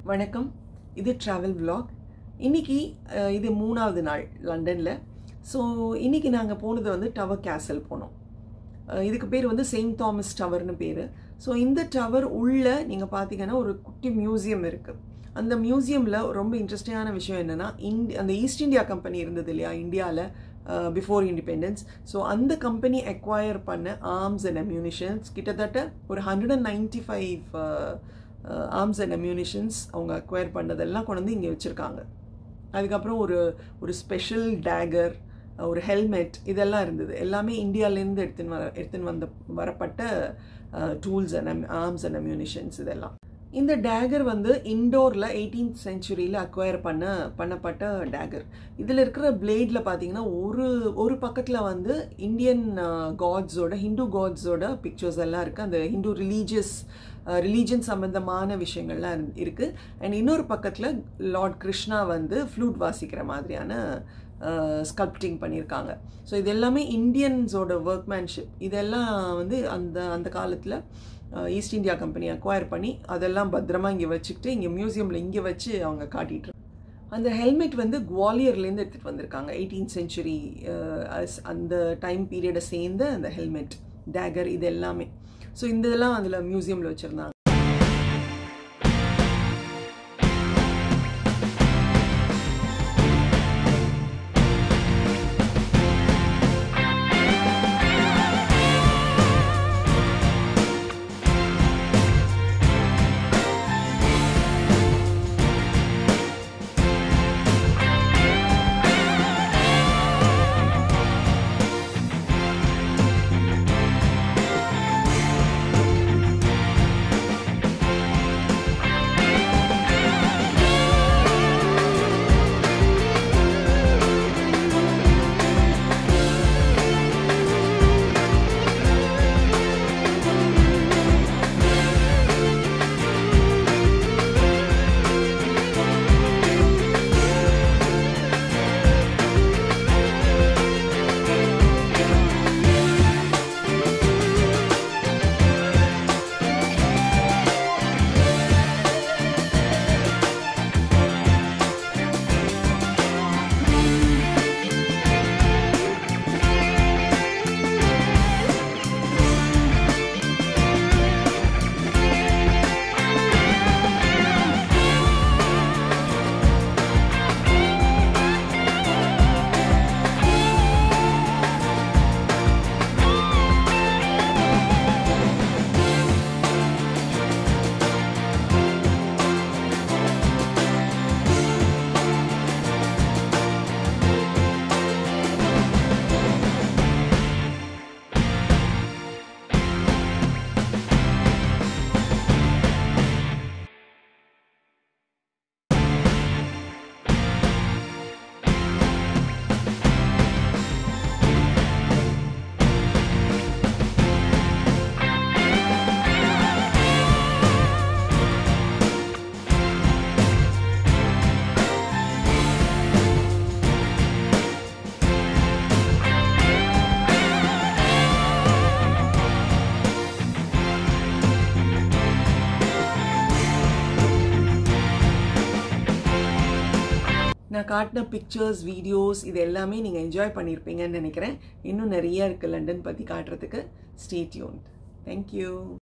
வணக்கம். இது travel vlog. இன்னைக்கு இது 3வது நாள் லண்டனில். ஸோ இன்னைக்கு நாங்கள் போனது வந்து டவர் கேசல் போனோம். இதுக்கு பேர் வந்து செயின்ட் தாமஸ் டவர்னு பேர். ஸோ இந்த டவர் உள்ள நீங்கள் பார்த்தீங்கன்னா ஒரு குட்டி மியூசியம் இருக்குது. அந்த மியூசியமில் ரொம்ப இன்ட்ரெஸ்டிங்கான விஷயம் என்னென்னா, அந்த ஈஸ்ட் இந்தியா கம்பெனி இருந்தது இல்லையா இந்தியாவில் பிஃபோர் இண்டிபெண்டன்ஸ். ஸோ அந்த கம்பெனி அக்வயர் பண்ண ஆர்ம்ஸ் அண்ட் அம்யூனிஷன்ஸ் கிட்டத்தட்ட ஒரு 195 ஆர்ம்ஸ் அண்ட் அம்யூனிஷன்ஸ் அவங்க அக்வயர் பண்ணதெல்லாம் கொண்டு வந்து இங்கே வச்சுருக்காங்க. அதுக்கப்புறம் ஒரு ஸ்பெஷல் டேகர், ஒரு ஹெல்மெட், இதெல்லாம் இருந்தது. எல்லாமே இந்தியாவிலேருந்து எடுத்துன்னு வரப்பட்ட tools and arms and ammunitions இதெல்லாம். இந்த டேகர் வந்து இண்டோரில் 18th செஞ்சுரியில் அக்வயர் பண்ணப்பட்ட டேகர். இதில் இருக்கிற பிளேடில் பார்த்தீங்கன்னா ஒரு பக்கத்தில் வந்து இந்தியன் காட்ஸோட, ஹிந்து காட்ஸோட பிக்சர்ஸ் எல்லாம் இருக்குது. அந்த ஹிந்து ரிலீஜன் சம்மந்தமான விஷயங்கள்லாம் இருக்குது. அண்ட் இன்னொரு பக்கத்தில் லார்ட் கிருஷ்ணா வந்து ஃப்ளூட் வாசிக்கிற மாதிரியான ஸ்கல்ப்டிங் பண்ணியிருக்காங்க. ஸோ இது எல்லாமே இந்தியன்ஸோட ஒர்க்மேன்ஷிப். இதெல்லாம் வந்து அந்த காலத்தில் ஈஸ்ட் இந்தியா கம்பெனி அக்வயர் பண்ணி அதெல்லாம் பத்திரமா இங்கே வச்சுக்கிட்டு இங்கே மியூசியமில் இங்கே வச்சு அவங்க காட்டிட்டு. அந்த ஹெல்மெட் வந்து குவாலியர்லேருந்து எடுத்துகிட்டு வந்திருக்காங்க. 18th செஞ்சுரி அந்த டைம் பீரியடை சேர்ந்த அந்த ஹெல்மெட், டேகர், இது எல்லாமே. ஸோ இந்த இதெல்லாம் அதில் மியூசியமில் வச்சுருந்தாங்க. நான் காட்டின பிக்சர்ஸ், வீடியோஸ், இது எல்லாமே நீங்கள் என்ஜாய் பண்ணியிருப்பீங்கன்னு நினைக்கிறேன். இன்னும் நிறைய இருக்குது லண்டன் பற்றி காட்டுறதுக்கு. Stay tuned. தேங்க்யூ.